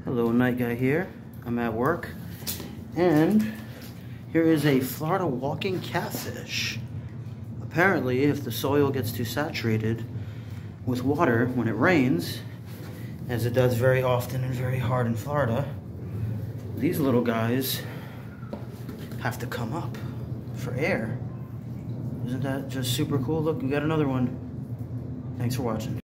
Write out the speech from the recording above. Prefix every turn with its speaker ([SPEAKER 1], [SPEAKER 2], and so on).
[SPEAKER 1] Hello, Night Guy here. I'm at work, and here is a Florida walking catfish. Apparently, if the soil gets too saturated with water when it rains, as it does very often and very hard in Florida, these little guys have to come up for air. Isn't that just super cool? Look, we got another one. Thanks for watching.